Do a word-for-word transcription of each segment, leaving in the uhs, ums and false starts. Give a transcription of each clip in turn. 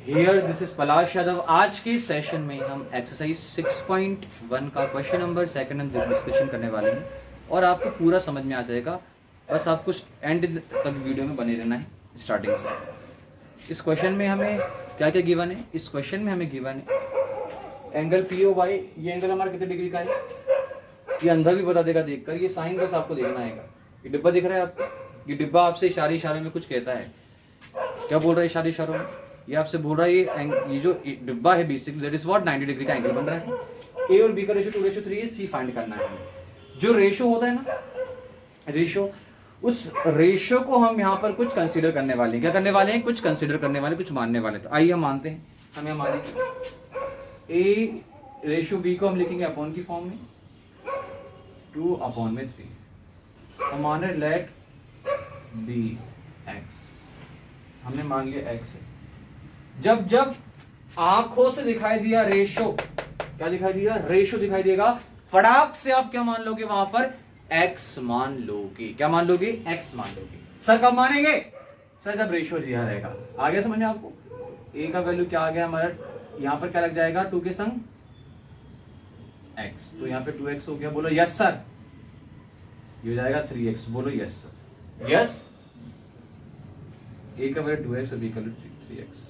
Here this is Palash Yadav. आज के session में हम एक्सरसाइज सिक्स पॉइंट वन का क्वेश्चन नंबर सेकंड हम डिस्कशन करने वाले हैं और आपको पूरा समझ में आ जाएगा। बस आपको एंड तक वीडियो में बने रहना है स्टार्टिंग से। इस क्वेश्चन में हमें क्या क्या गिवन है? इस क्वेश्चन में हमें गिवन है एंगल पी ओ वाई। ये एंगल हमारा कितने डिग्री का है ये अंदर भी बता देगा देखकर। ये साइन बस आपको देखना है। ये डिब्बा दिख रहा है आपको? ये डिब्बा आपसे इशारे इशारे में कुछ कहता है। क्या बोल रहा है इशारे इशारों में? ये आपसे बोल रहा है ये ये जो डिब्बा है basically that is what ninety degree का एंगल बन रहा है। ए और बी का रेशो टू रेशो थ्री है। सी फाइंड करना है। जो रेशो होता है ना रेशो, उस रेशो को हम यहाँ पर कुछ कंसीडर करने वाले हैं। क्या करने वाले हैं? कुछ कंसीडर करने वाले, कुछ मानने वाले। तो आइए हम मानते हैं। हम यहाँ मानेंगे ए रेशो बी को हम लिखेंगे अपॉन की फॉर्म में टू अपॉन में थ्री। हम मान रहे लेट बी एक्स। हमने मान लिया एक्स है। जब जब आंखों से दिखाई दिया रेशो, क्या दिखाई दिया? रेशो दिखाई देगा। फटाक से आप क्या मान लोगे? वहां पर एक्स मान लोगे। क्या मान लोगे? एक्स मान लोगे। सर कब मानेंगे? सर जब रेशो दिया रहेगा। आगे समझ में आपको? ए का वैल्यू क्या आ गया हमारा? यहां पर क्या लग जाएगा? टू के संग एक्स। तो यहां पे टू एक्स हो गया। बोलो यस सर। ये हो जाएगा थ्री एक्स। बोलो यस सर। यस। ए का वैल्यू टू एक्स और बी का value three X.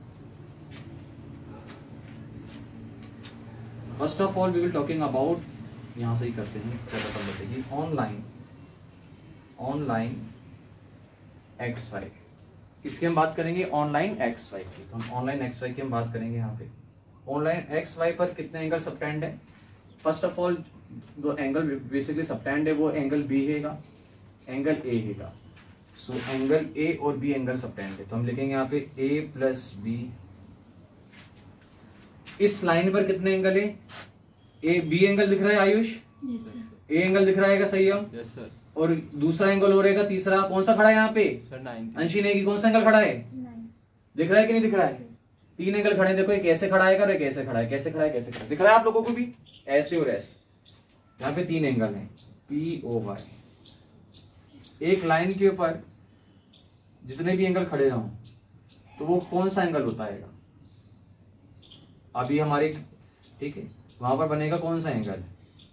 First of all we will talking about, यहां से ही करते हैं। क्या बताइए? Online online X Y. इसकी हम बात करेंगे ऑनलाइन एक्स वाई की। तो हम ऑनलाइन एक्स वाई की हम बात करेंगे। यहाँ पे ऑनलाइन एक्स वाई पर कितने एंगल सबटेंड है? फर्स्ट ऑफ ऑल जो एंगल बेसिकली सबटेंड है वो एंगल बी हैगा, एंगल ए हैगा। सो एंगल ए और बी एंगल सबटेंड है। तो हम लिखेंगे यहाँ पे ए प्लस बी। इस लाइन पर कितने एंगल है? ए बी एंगल दिख रहा है Ayush? Yes sir. A angle दिख रहा है सही है? Yes sir. और दूसरा एंगल हो रहेगा तीसरा। कौन सा खड़ा है यहाँ पे? Sir ninety. अंशी ने की कौन सा एंगल खड़ा है? दिख रहा है कि नहीं दिख रहा है? तीन एंगल खड़े हैं। देखो एक ऐसे खड़ा है और एक ऐसे खड़ा है। कैसे खड़ा है कैसे खड़ा है? दिख रहा है आप लोगों को भी? ऐसे और ऐसे। यहाँ पे तीन एंगल हैं पी ओ वाई। एक लाइन के ऊपर जितने भी एंगल खड़े हों तो वो कौन सा एंगल होता है? अभी हमारे ठीक है वहां पर बनेगा कौन सा एंगल?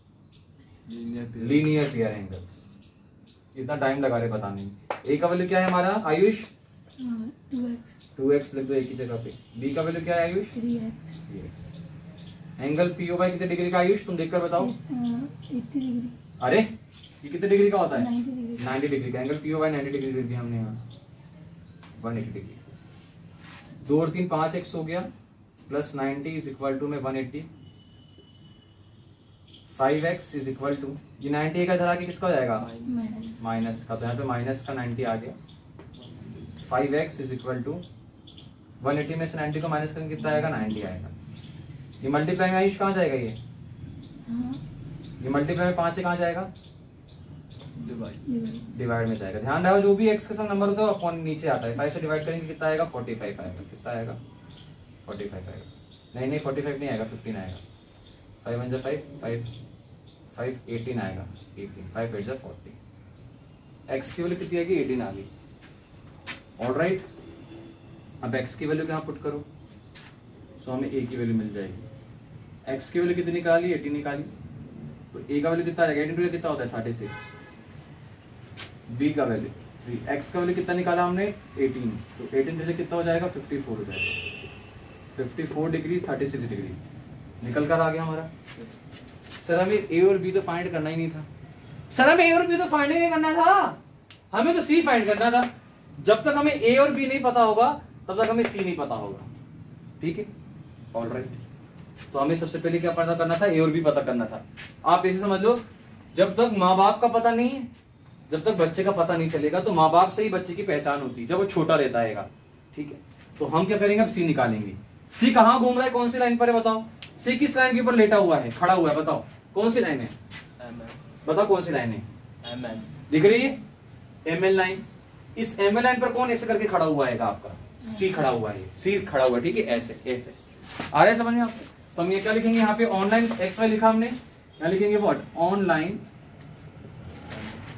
Linear pair angles. इतना टाइम लगा रहे बताने में। ए का वैल्यू क्या है हमारा Ayush? Two X. Two X लिख दो एक ही जगह पे। बी का वैल्यू क्या है Ayush? Three X. Three X. Angle P O Y कितने डिग्री का आयुष? तुम देखकर बताओ। Eighty degree. अरे ये कितने डिग्री का होता है? Ninety degree. नाइंटी डिग्री का। Angle P O Y ninety degree लिख दिया हमने यहाँ। One eighty degree. दो और तीन पांच एक्स हो गया plus ninety is equal to में one eighty. Five X is equal to, ये नाइंटी का धरा के किसका हो जाएगा? माइनस। माइनस का। तो यहाँ पे माइनस का नाइंटी आ गया। Five X is equal to one eighty में से नाइंटी को माइनस करके कितना आएगा? नाइंटी आएगा। ये मल्टीप्लाई में आयुष कहाँ जाएगा? ये हाँ। ये मल्टीप्लाई में पांच से कहाँ जाएगा? डिवाइड। डिवाइड में जाएगा। ध्यान रखो जो भी एक्स के साथ नंबर होता है अपॉन नीचे आता है। फाइव से डिवाइड करेंगे कितना आएगा? फोर्टी फाइव आएगा। कितना आएगा? फोर्टी फाइव आएगा। नहीं नहीं फोर्टी फाइव नहीं आएगा, फिफ्टीन आएगा। फाइव वन जा फाइव, फाइव फाइव एटीन आएगा। एटीन फाइव एट जा फोर्टी। एक्स की वैल्यू कितनी आएगी? एटीन आ गई। ऑलराइट, अब एक्स की वैल्यू कहाँ पुट करो? सो हमें ए की वैल्यू मिल जाएगी। एक्स की वैल्यू कितनी निकाली? एटीन निकाली। तो ए का वैल्यू कितना आएगा? एटीन टू कितना होता है? Thirty six. बी का वैल्यू थ्री। एक्स का वैल्यू कितना निकाला हमने? एटीन। तो एटीन से कितना हो जाएगा? फिफ्टी फोर हो जाएगा। Fifty four degree thirty six degree निकल कर आ गया हमारा। सर हमें ए और बी तो फाइंड करना ही नहीं था। सर हमें ए और बी तो फाइंड ही नहीं करना था, हमें तो सी फाइंड करना था। जब तक हमें ए और बी नहीं पता होगा तब तक हमें सी नहीं पता होगा। ठीक है, ऑलराइट। तो हमें सबसे पहले क्या पता करना था? ए और बी पता करना था। आप ऐसे समझ लो, जब तक माँ बाप का पता नहीं है, जब तक बच्चे का पता नहीं चलेगा तो माँ बाप से ही बच्चे की पहचान होती है जब वो छोटा रहता है। ठीक है, तो हम क्या करेंगे? अब सी निकालेंगे। सी कहाँ घूम रहा है? कौन सी लाइन पर है बताओ? सी किस लाइन के ऊपर लेटा हुआ है, खड़ा हुआ है? बताओ कौन सी लाइन है? बताओ कौन सी लाइन है? M N. दिख रही है? M L line. इस एम एल लाइन पर कौन ऐसे करके खड़ा हुआ है? आपका सी खड़ा हुआ है। सी खड़ा हुआ है। ठीक है, ऐसे ऐसे आ रहा है समझ में आपको? तो हम ये क्या लिखेंगे यहाँ पे? ऑनलाइन एक्स वाई लिखा हमने, यहाँ लिखेंगे what? Online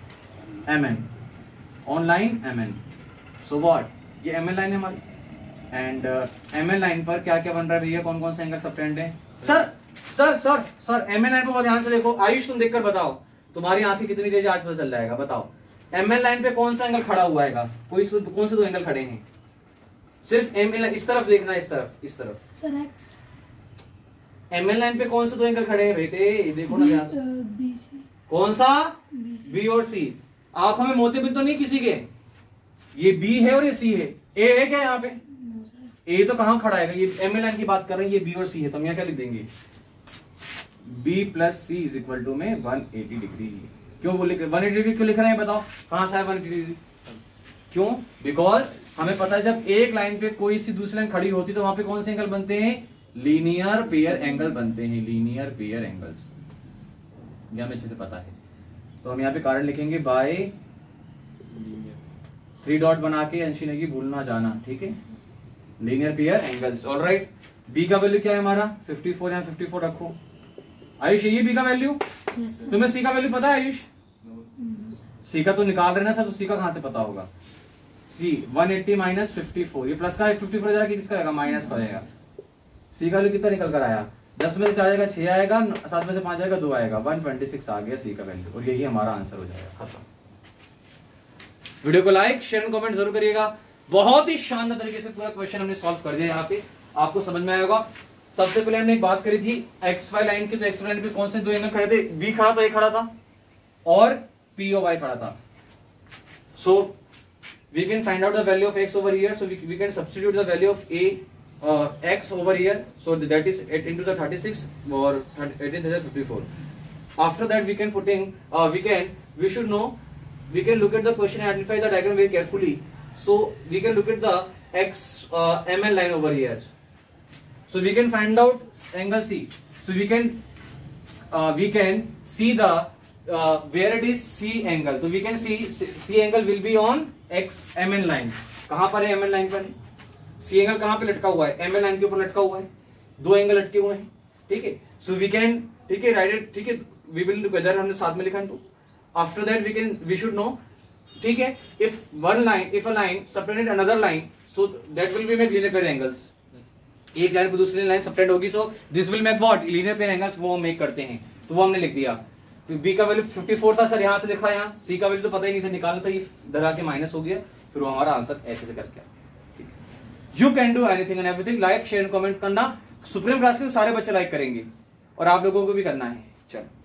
M N. Online M N. So what? ये एम एन लाइन है हमारी। एंड एम एन लाइन पर क्या क्या बन रहा है भैया, कौन कौन से एंगल सबटेंड है? Sir sir sir sir M N line पर बहुत ध्यान से देखो। आयुष तुम देखकर बताओ, तुम्हारी आंखें कितनी तेज आज पता चल जाएगा। बताओ एम एन लाइन पे कौन सा एंगल खड़ा हुआ है? कोई कौन से दो एंगल खड़े हैं? सिर्फ एम एन लाइन इस तरफ देखना, इस तरफ इस तरफ। Sir X. M N line पे कौन से दो एंगल खड़े हैं बेटे? ये देखो ना ध्यान से। B C. कौन सा? बी बी और सी। आंखों में मोतियाबिंद तो नहीं किसी के? ये बी है और ये सी है। ए है क्या यहाँ पे? ए तो कहाँ खड़ा है? ये एम एन लाइन की बात कर रहे हैं, ये बी और सी है। तो हम यहाँ क्या लिख देंगे? B plus C is equal to में वन एटी डिग्री। क्यों बोले वन एटी डिग्री क्यों लिख रहे हैं बताओ? कहां से आया वन एटी डिग्री? क्यों? बिकॉज हमें पता है जब एक लाइन पे कोई सी दूसरी लाइन खड़ी होती तो वहां पे कौन से एंगल बनते हैं? लीनियर पेयर एंगल बनते हैं। लीनियर पेयर एंगल्स ये हमें अच्छे से पता है। तो हम यहाँ पे कारण लिखेंगे बाय थ्री डॉट बना के अंशी ने की भूलना जाना, ठीक है? Linear pair angles. Alright, B का वैल्यू क्या है हमारा? Fifty four. यहाँ फिफ्टी फोर रखो। आयुष ये बी का वैल्यू? तुम्हें सी का वैल्यू पता है आयुष? सी का तो निकाल रहे ना सर, तो सी का कहां से पता होगा? C one eighty minus fifty four, ये प्लस का है, फिफ्टी फोर जाएगा किसका आएगा? माइनस का आएगा। सी का वैल्यू कितना निकल कर आया? दस में से चार आएगा, छह आएगा, सात में से पांच आएगा, दो आएगा, वन ट्वेंटी सिक्स आ गया सी का वैल्यू। और यही हमारा आंसर हो जाएगा। खत्म। वीडियो को लाइक शेयर एंड कमेंट जरूर करिएगा। बहुत ही शानदार तरीके से पूरा क्वेश्चन हमने सॉल्व कर दिया। यहाँ पे आपको समझ में आएगा। सबसे पहले हमने एक बात करी थी एक्स वाई लाइन की, तो एक्स वाई लाइन पे कौन से दो एंगल खड़े थे? बी खड़ा था, ए खड़ा था, और पी ओ वाई खड़ा था। So we can find out the value of X over here. So we can substitute the value of A X over here. So that is eight into the thirty-six or eighteen fifty-four. After that we can put in uh, we can we should know we can look at the question and identify the diagram very carefully. So we can look at the x uh, M N line over here. So we can find out angle C. So we can uh, we can see the uh, where it is C angle. So we can see C angle will be on x M N line. कहाँ पर है M N line पर? C angle कहाँ पे लटका हुआ है? M N line के ऊपर लटका हुआ है। दो एंगल लटके हुए हैं, ठीक है? सो वी कैन, ठीक है, राइट इट, ठीक है, वी विल टुगेदर, हमने साथ में लिखा है। तो after that we can we should know, ठीक है, if one line if a line subtended another line, so that will be make linear pair angles. एक लाइन पे दूसरी लाइन सबटेंड होगी, तो this will make what? Linear pair angles. वो हम make करते हैं, तो वो हमने लिख दिया। बी का वैल्यू फिफ्टी फोर था सर, यहाँ से लिखा, यहाँ सी का वैल्यू तो पता ही नहीं था, निकालना था, ये धरा के माइनस हो गया, फिर वो हमारा आंसर ऐसे से करके। You can do anything and everything. Like share comment करना। सुप्रीम क्लास के तो सारे बच्चे लाइक करेंगे और आप लोगों को भी करना है। चलो।